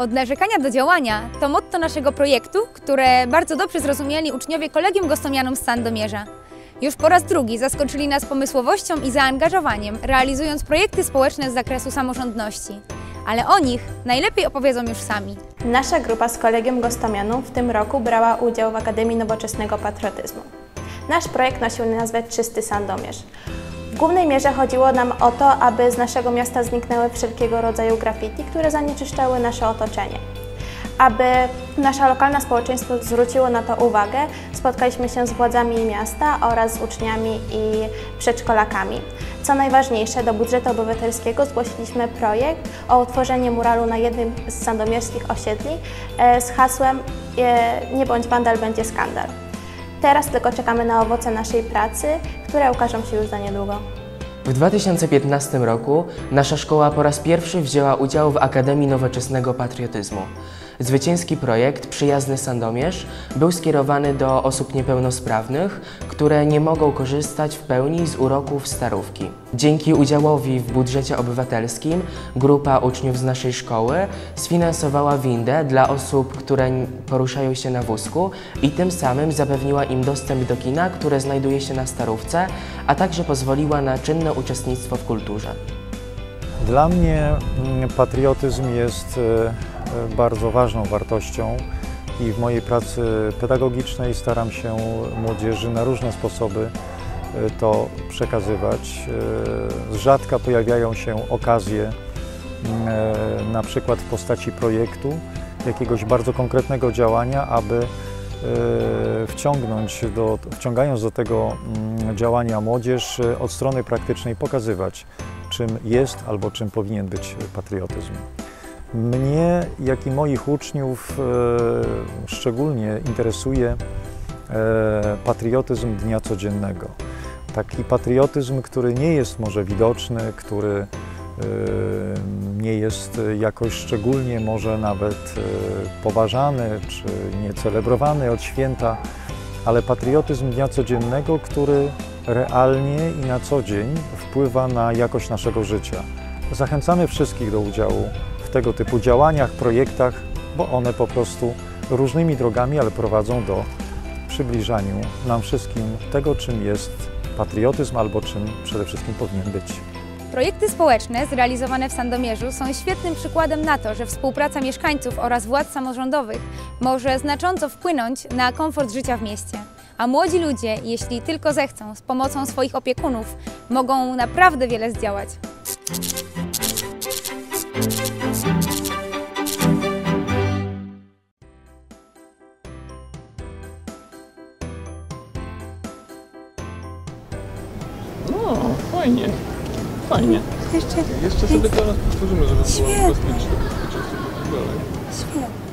Od narzekania do działania to motto naszego projektu, które bardzo dobrze zrozumieli uczniowie Kolegium Gostomianum z Sandomierza. Już po raz drugi zaskoczyli nas pomysłowością i zaangażowaniem, realizując projekty społeczne z zakresu samorządności. Ale o nich najlepiej opowiedzą już sami. Nasza grupa z Kolegium Gostomianum w tym roku brała udział w Akademii Nowoczesnego Patriotyzmu. Nasz projekt nosił nazwę Czysty Sandomierz. W głównej mierze chodziło nam o to, aby z naszego miasta zniknęły wszelkiego rodzaju graffiti, które zanieczyszczały nasze otoczenie. Aby nasze lokalne społeczeństwo zwróciło na to uwagę, spotkaliśmy się z władzami miasta oraz z uczniami i przedszkolakami. Co najważniejsze, do budżetu obywatelskiego zgłosiliśmy projekt o utworzeniu muralu na jednym z sandomierskich osiedli z hasłem „Nie bądź wandal, będzie skandal”. Teraz tylko czekamy na owoce naszej pracy, które ukażą się już za niedługo. W 2015 roku nasza szkoła po raz pierwszy wzięła udział w Akademii Nowoczesnego Patriotyzmu. Zwycięski projekt Przyjazny Sandomierz był skierowany do osób niepełnosprawnych, które nie mogą korzystać w pełni z uroków Starówki. Dzięki udziałowi w budżecie obywatelskim grupa uczniów z naszej szkoły sfinansowała windę dla osób, które poruszają się na wózku i tym samym zapewniła im dostęp do kina, które znajduje się na Starówce, a także pozwoliła na czynne uczestnictwo w kulturze. Dla mnie patriotyzm jest bardzo ważną wartością i w mojej pracy pedagogicznej staram się młodzieży na różne sposoby to przekazywać. Z rzadka pojawiają się okazje, na przykład w postaci projektu, jakiegoś bardzo konkretnego działania, aby wciągając do tego działania młodzież od strony praktycznej pokazywać, czym jest albo czym powinien być patriotyzm. Mnie, jak i moich uczniów szczególnie interesuje patriotyzm dnia codziennego. Taki patriotyzm, który nie jest może widoczny, który nie jest jakoś szczególnie może nawet poważany czy nie celebrowany od święta, ale patriotyzm dnia codziennego, który realnie i na co dzień wpływa na jakość naszego życia. Zachęcamy wszystkich do udziału w tego typu działaniach, projektach, bo one po prostu różnymi drogami, ale prowadzą do przybliżania nam wszystkim tego, czym jest patriotyzm albo czym przede wszystkim powinien być. Projekty społeczne zrealizowane w Sandomierzu są świetnym przykładem na to, że współpraca mieszkańców oraz władz samorządowych może znacząco wpłynąć na komfort życia w mieście. A młodzi ludzie, jeśli tylko zechcą, z pomocą swoich opiekunów, mogą naprawdę wiele zdziałać. No, fajnie. Fajnie. Jeszcze sobie teraz powtórzymy, żeby było bezpieczne. Świetnie.